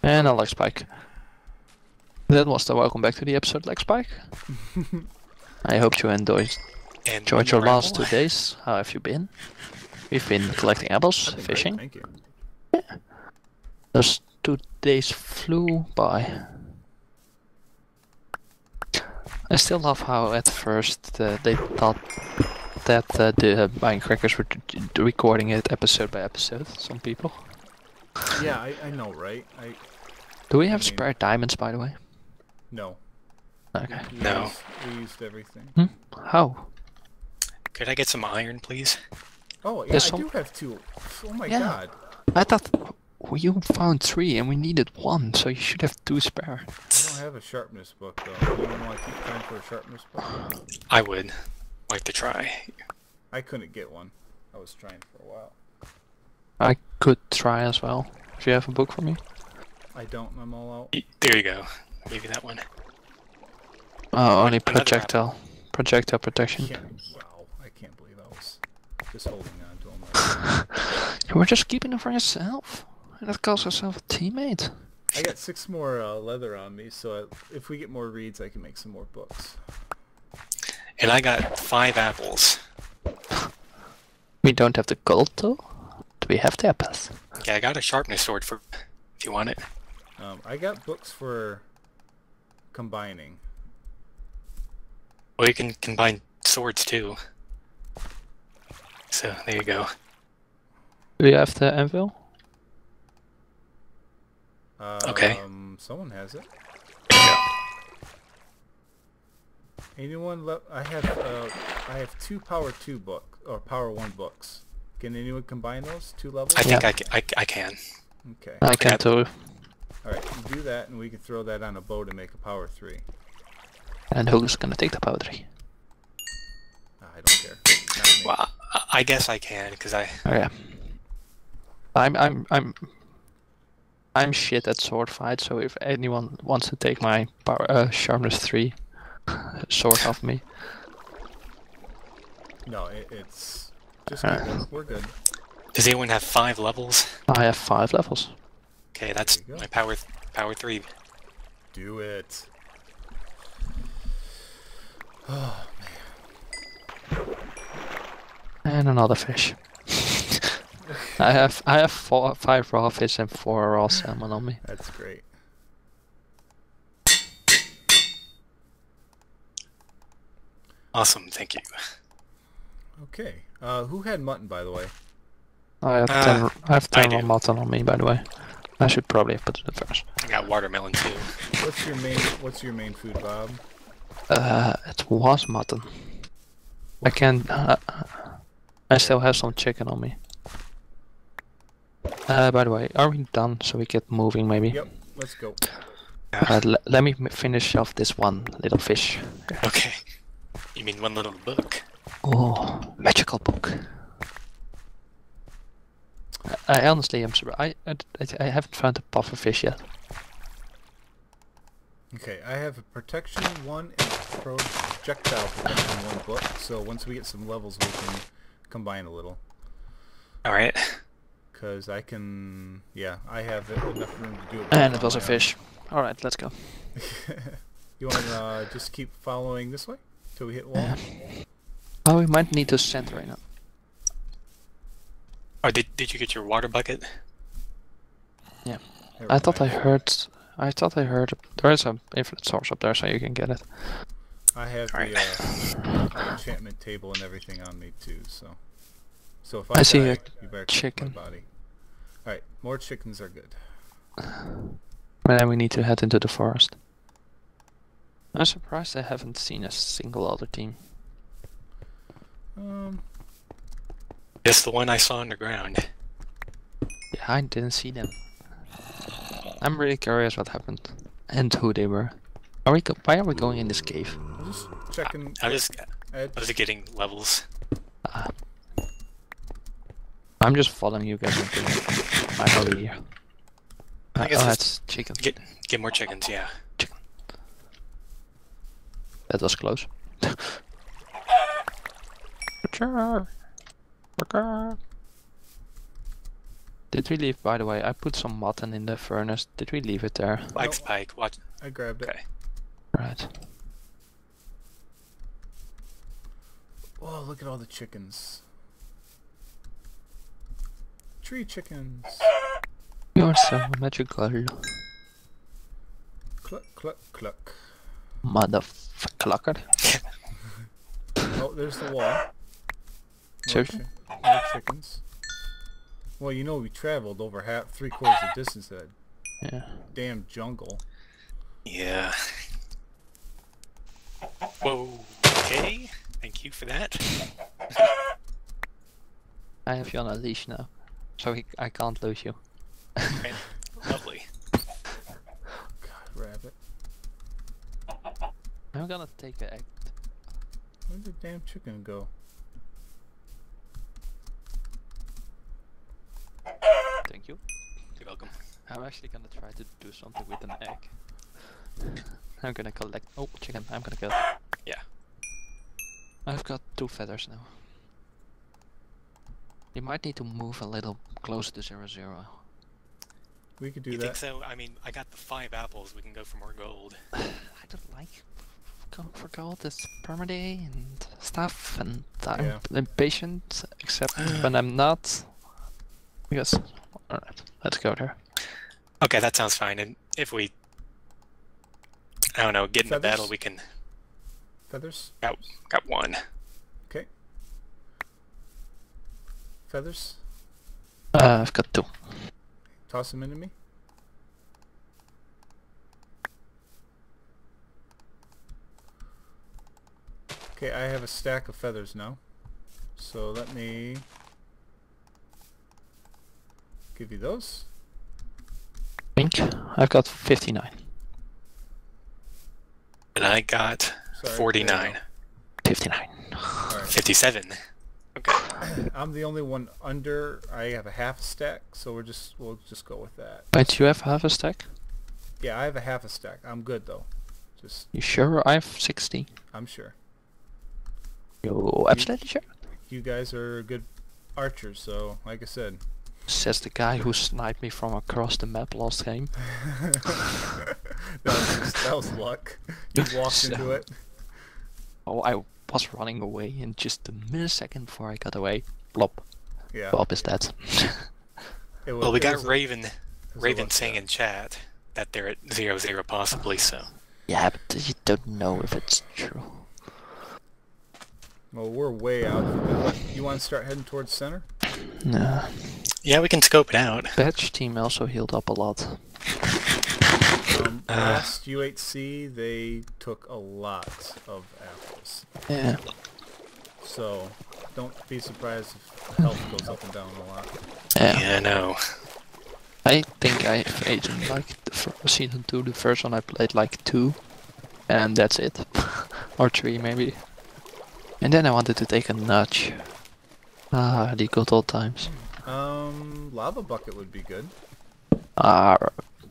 And I like Spike. That was the welcome back to the episode, like Spike. I hope you enjoyed your last 2 days. How have you been? We've been collecting apples, fishing. Great, thank you. Yeah. Those 2 days flew by. I still love how at first they thought that the Buying Crackers were recording it episode by episode. Some people. Yeah, I know, right? Do we have spare diamonds, by the way? No. Okay. We used everything. How? Could I get some iron, please? Oh, yeah, I do have 2. Oh my god. I thought you found 3 and we needed 1, so you should have 2 spare. I don't have a sharpness book, though. You don't want to keep trying for a sharpness book? I would like to try. I couldn't get one. I was trying for a while. I could try as well. If you have a book for me. I don't. I'm all out. There you go. Maybe that one. Oh, only projectile. Projectile protection. Wow, I can't believe I was just holding on to them. You were just keeping them for yourself? And that calls yourself a teammate. I got 6 more leather on me, so if we get more reeds, I can make some more books. And I got 5 apples. We don't have the gold though. Do we have the apples? Yeah, I got a sharpness sword for if you want it. I got books for combining. Well, you can combine swords too. So there you go. Do you have the anvil? Okay. Someone has it. Yeah. Anyone I have 2 power 2 book or power 1 books. Can anyone combine those 2 levels? I think I can. Okay. I can too. Alright, you do that and we can throw that on a bow to make a power 3. And who's gonna take the power 3? I don't care. Not me. Well, I guess I can because I. Okay. I'm shit at sword fight, so if anyone wants to take my power, sharpness 3 sword off me. No, it's just good. We're good. Does anyone have 5 levels? I have 5 levels. Okay, that's my power 3. Do it. Oh man. And another fish. I have 5 raw fish and 4 raw salmon on me. That's great. Awesome, thank you. Okay. Who had mutton, by the way? I have 10 raw mutton on me, by the way. I should probably have put it first. I got watermelon too. What's your main food, Bob? It was mutton. I can. I still have some chicken on me. By the way, are we done? So we get moving, maybe. Yep. Let's go. Let me finish off this one little fish. Okay. You mean one little book? Oh, magical book. I honestly am surprised. I haven't found a puffer fish yet. Okay, I have a protection 1 and projectile protection 1 book. So once we get some levels, we can combine a little. All right. Cause I can, yeah, I have enough room to do it. And it was a fish. All right, let's go. You want to just keep following this way till we hit wall? Oh, we might need to center right now. Oh, did you get your water bucket? Yeah. I thought I heard there is an infinite source up there, so you can get it. I have the enchantment table and everything on me too, so if I see die, a you better chicken. keep my body. All right, more chickens are good. But then we need to head into the forest. I'm surprised I haven't seen a single other team. Just the one I saw on the ground. Yeah, I didn't see them. I'm really curious what happened and who they were. Why are we going in this cave? I'm just checking. I was getting levels. I'm just following you guys into my holy here. I guess that's chicken. Get more chickens, yeah. Chicken. That was close. Did we leave, by the way, I put some mutton in the furnace. Did we leave it there? Like No. Spike, watch. I grabbed it. Okay. Right. Oh, look at all the chickens. Tree chickens. You're so magical. Cluck, cluck, cluck. Motherfucker. Oh, there's the wall. Seriously? More chickens. Well, you know we traveled over 3/4 the distance to that Yeah. damn jungle. Yeah. Whoa. Okay. Thank you for that. I have you on a leash now, so I can't lose you. Okay. Lovely. God, rabbit. I'm gonna take the egg. Where'd the damn chicken go? Thank you. You're welcome. I'm actually gonna try to do something with an egg. I'm gonna collect. Oh, chicken! I'm gonna kill. Yeah. I've got 2 feathers now. You might need to move a little closer to 0-0. We could do You that. think so? I mean, I got the 5 apples. We can go for more gold. I don't like going for gold. It's permaday and stuff, and I'm Yeah. impatient, except when I'm not. Because, alright, let's go there. Okay, that sounds fine. And if we, I don't know, get in the Feathers? battle, we can. Feathers? Got 1. Okay. Feathers? I've got 2. Toss them into me. Okay, I have a stack of feathers now. So let me give you those. Pink. I've got 59. And I got Sorry, 49. 59. Alright. 57. Okay. I'm the only one under. I have a half a stack, so we'll just go with that. But you have half a stack? Yeah, I have a half a stack. I'm good though. Just You sure? I have 60. I'm sure. You absolutely sure? You guys are good archers, so like I said. Says the guy who sniped me from across the map last game. that was luck. You walked So- into it. Oh, I was running away, and just a millisecond before I got away, plop. Yeah. Bob is dead. It was, Well, we it got was a- Raven. it was a Raven luck saying shot. in chat that they're at 0-0 possibly. So. Yeah, but you don't know if it's true. Well, we're way out. You want to start heading towards center? No. Yeah, we can scope it out. Badge team also healed up a lot. Last U8C, they took a lot of apples. Yeah. So, don't be surprised if health goes up and down a lot. Yeah. Yeah, I know. I think I've eaten like season 2, the first one I played like 2. And that's it. Or 3 maybe. And then I wanted to take a nudge. Ah, the good old times. Lava bucket would be good. Ah,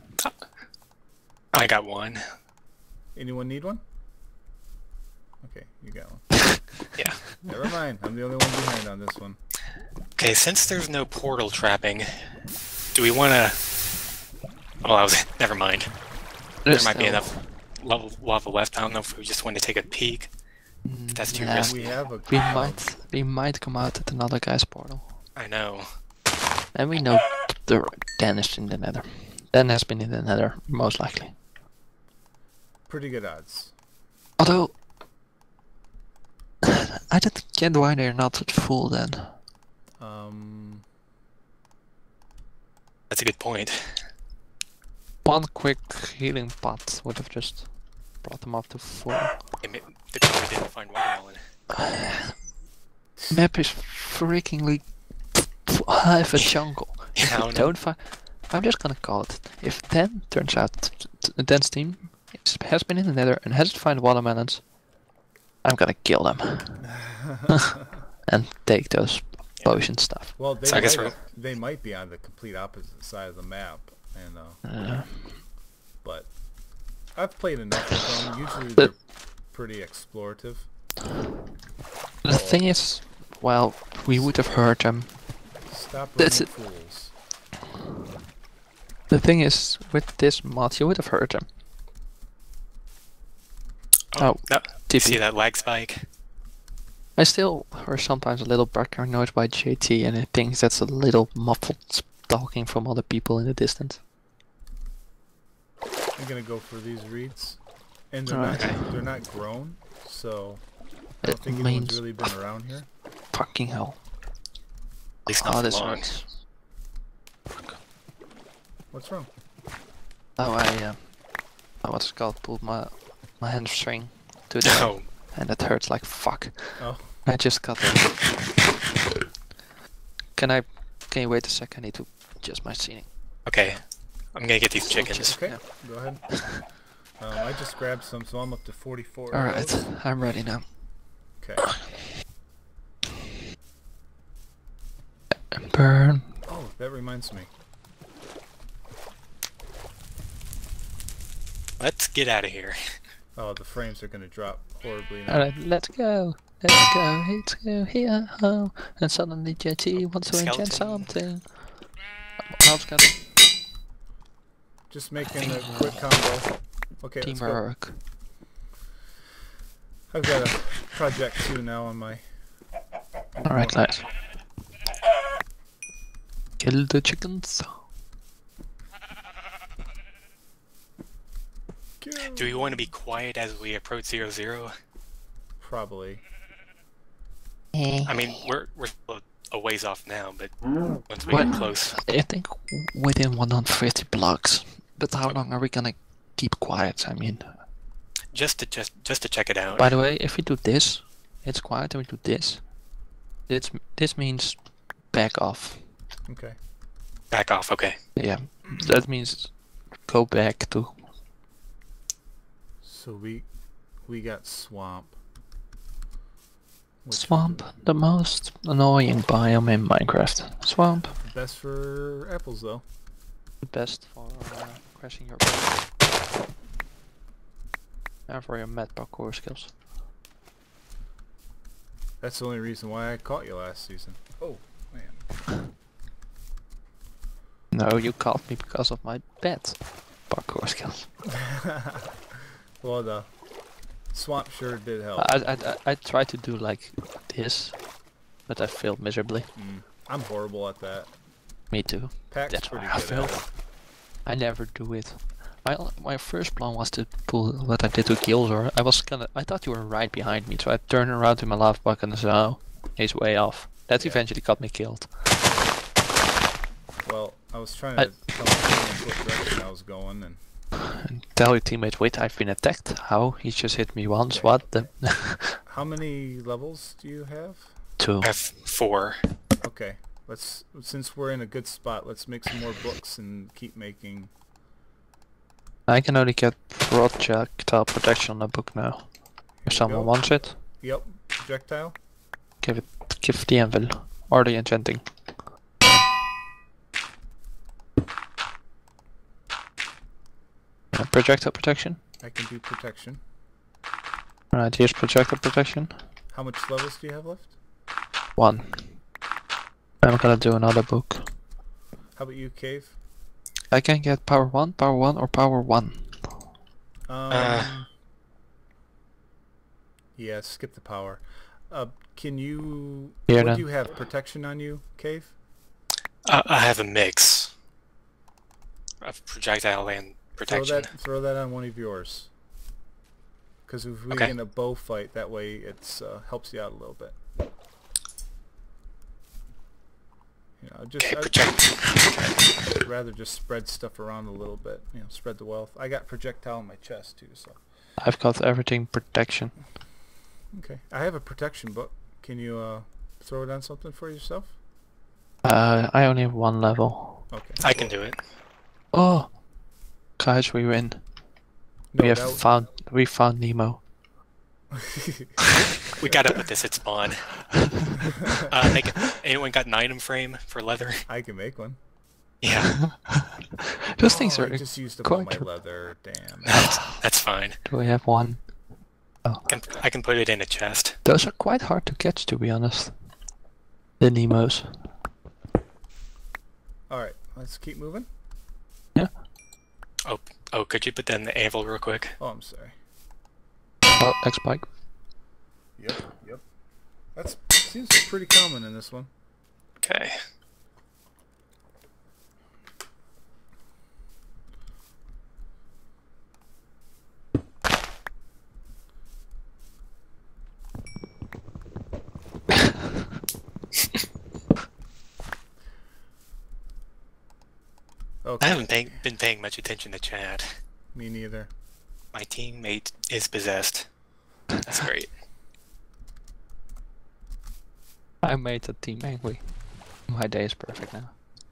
I got 1. Anyone need one? Okay, you got one. Yeah. Never mind, I'm the only one behind on this one. Okay, since there's no portal trapping, do we want to... Oh, I was... Never mind. There might be enough lava left. I don't know if we just want to take a peek. If that's too Yeah. risky. We have a We might come out at another guy's portal. I know. And we know Dan is in the nether. Dan has been in the nether, most likely. pretty good odds. Although, I don't get why they're not at full then. That's a good point. One quick healing pot would have just brought them up to full. The probably didn't find watermelon. Map is freakingly half a jungle. Yeah, I don't know. Don't find. I'm just gonna call it. If Dan turns out Dan's team has been in the nether and hasn't found watermelons, I'm gonna kill them and take those potion stuff. Well, they, So I guess might, we're- they might be on the complete opposite side of the map, and but I've played enough of them. Usually they're pretty explorative. The thing is, well, we would have heard them. Stop That's running it. fools. The thing is, with this mod, you would have heard them. Oh, no. TP. See that lag spike? I still hear sometimes a little background noise by JT, and it thinks that's a little muffled talking from other people in the distance. I'm gonna go for these reeds, and they're not grown, so I don't think anyone's really been around here. Fucking hell! At least not this long. hurts. What's wrong? Oh, what's it called? Pulled my hamstring to the and it hurts like fuck. Oh. I just got it. Can you wait a second? I need to adjust my seating. Okay, I'm gonna get these chickens. Okay, go ahead. I just grabbed some, so I'm up to 44. Alright, I'm ready now. Okay. Burn. Oh, that reminds me. Let's get out of here. Oh, the frames are gonna drop horribly now. Alright, let's go here, home. And suddenly JT wants to enchant something. Just making a quick combo. Okay, Teamwork. I've got a project 2 now on my... Alright, nice. Kill the chickens. Do we want to be quiet as we approach 0-0? Probably. I mean, we're a ways off now, but once we get close. I think within 150 blocks. But how long are we gonna keep quiet? I mean, just to check it out. By the way, if we do this, it's quiet, and we do this. This means back off. Okay. Back off. Okay. Yeah, that means go back to. So we got swamp. Swamp, the most annoying biome in Minecraft. Swamp. Best for apples, though. The best for crashing your and for your mad parkour skills. That's the only reason why I caught you last season. Oh, man. No, you caught me because of my bad parkour skills. Well, the swamp sure did help. I tried to do like this, but I failed miserably. I'm horrible at that. Me too. Pack's That's pretty why I good failed. at it. I never do it. My first plan was to pull what I did to Gilzor. I thought you were right behind me, so I turned around to my lava bucket and said, "Oh, he's way off." That eventually got me killed. Well, I was trying to tell my teammates what direction I was going, and tell your teammate, "Wait, I've been attacked." How? He just hit me once. Okay. What? The How many levels do you have? 2. I have 4. Okay. Since we're in a good spot, let's make some more books and keep making. I can only get projectile protection on the book now. If someone wants it. Yep, projectile. Give the anvil or the enchanting. Projectile protection. I can do protection. Alright, here's projectile protection. How much levels do you have left? 1. I'm gonna do another book. How about you, Cave? I can get power 1, or power 1. Yeah, skip the power. Can you... Here, what do you have? Protection on you, Cave? I have a mix of projectile and protection. Throw that on one of yours. Because if we get in a bow fight, that way it helps you out a little bit. You know, I'd rather just spread stuff around a little bit. You know, spread the wealth. I got projectile in my chest too, so. I've got everything protection. Okay, I have a protection book. Can you throw it on something for yourself? I only have 1 level. Okay. I can do it. Oh, guys, we win. No, we found Nemo. We gotta put this at spawn. Anyone got an item frame for leather? I can make one. Yeah. Those things are I just used up all my leather. Damn. That's fine. Do we have 1? Oh. I can put it in a chest. Those are quite hard to catch, to be honest. The Nemos. Alright, let's keep moving. Yeah. Oh, could you put that in the anvil real quick? Oh, I'm sorry. Oh, X-Spike. Yep. That seems pretty common in this one. Okay. Okay. I haven't been paying much attention to chat. Me neither. My teammate is possessed. That's great. I made the team angry. My day is perfect now.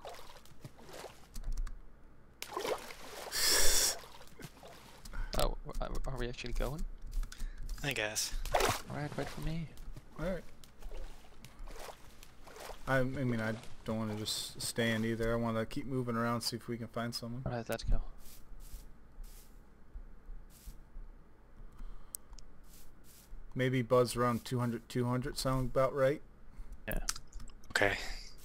Oh, are we actually going? I guess. Alright, wait for me. Alright. I mean, I don't want to just stand either. I want to keep moving around, see if we can find someone. Alright, let's go. Maybe buzz around 200 sound about right? Yeah. Okay.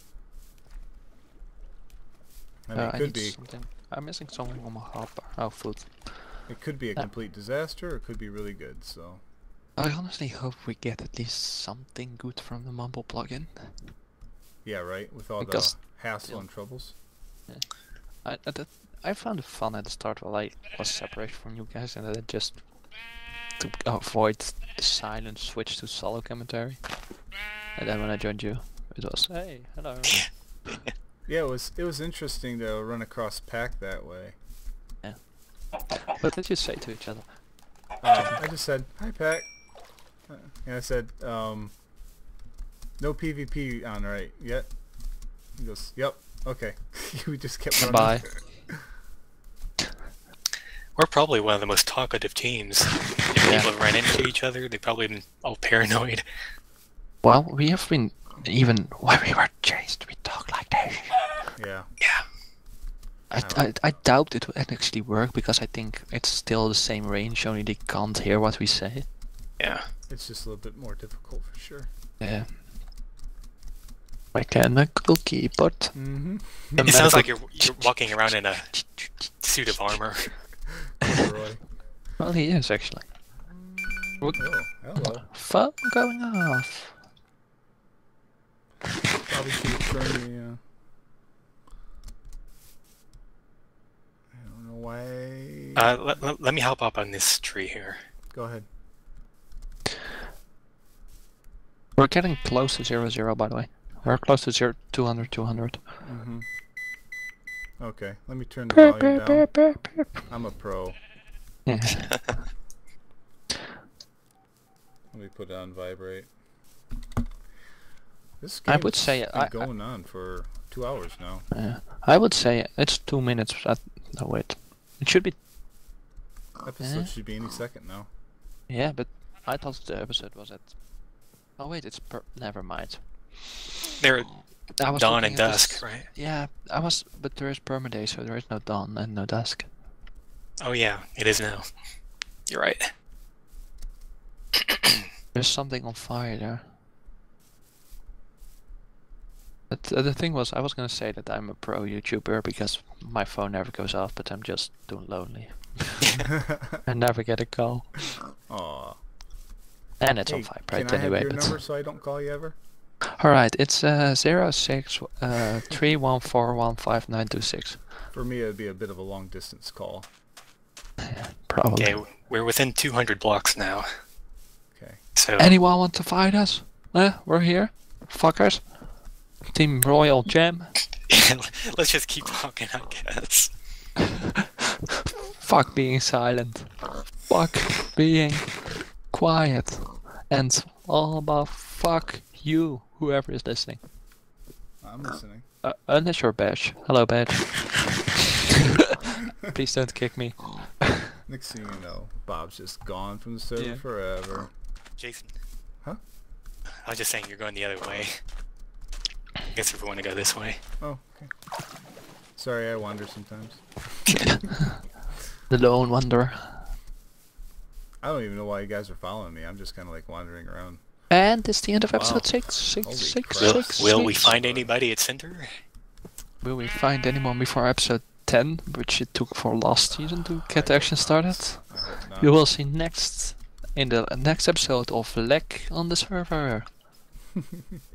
I mean, it could need be. something. I'm missing something on my hopper. Oh, food. It could be a complete disaster, or it could be really good, so... I honestly hope we get at least something good from the Mumble plugin. Yeah, right? With all Because the hassle and troubles. Yeah. I found it fun at the start while I was separated from you guys, and then just to avoid the silent switch to solo commentary. And then when I joined you, it was, hey, hello. Yeah, it was interesting to run across Pack that way. Yeah. What did you say to each other? I just said, hi Pack. And I said, no PvP on right yet? He goes, yep, okay. We just kept running. Bye. We're probably one of the most talkative teams. If people ran into each other, they've probably been all paranoid. Well, we have been, even when we were chased, we talk like this. Yeah. Yeah. I doubt it would actually work, because I think it's still the same range, only they can't hear what we say. Yeah. It's just a little bit more difficult for sure. Yeah. Mechanical keyboard. Mm-hmm. It sounds like you're walking around in a suit of armor. Roy. Well, he is actually. Oh, hello. Phone going off. Probably should turn the, I don't know why... Let me hop up on this tree here. Go ahead. We're getting close to 0-0, by the way. We're close to 200. Mm-hmm. Okay, let me turn the volume down. I'm a pro. Yeah. Let me put it on vibrate. This I game's would say been going on for 2 hours now. I would say it's 2 minutes. No, wait. It should be. Episode should be any second now. Yeah, but I thought the episode was at. Oh wait, it's never mind. They're dawn looking and at dusk, this- right? Yeah, but there is permaday, so there is no dawn and no dusk. Oh yeah, it is now. You're right. There's something on fire there. But the thing was, I was gonna say that I'm a pro YouTuber because my phone never goes off, but I'm just too lonely. I never get a call. Aw. And it's Hey, on vibrate can I anyway. have your But number so I don't call you ever? alright, it's 0631415926. For me, it'd be a bit of a long distance call. Probably. Okay, we're within 200 blocks now. Okay. So Anyone want to fight us? We're here. Fuckers. Team Royal Jam. let's just keep talking, I guess. Fuck being silent. Fuck being quiet. And all about fuck you, whoever is listening. I'm listening. Unless you're Badge. Hello, Badge. Please don't kick me. Next thing you know, Bob's just gone from the server forever. Jason. Huh? I was just saying you're going the other way. I guess if we want to go this way. Oh, okay. Sorry, I wander sometimes. The lone wanderer. I don't even know why you guys are following me. I'm just kind of like wandering around. And it's the end of episode Wow. 6. Holy 6. crap. Will we find anybody at center? Will we find anyone before episode 10, which it took for last season to get the action started. You will see next in the next episode of Lag on the server.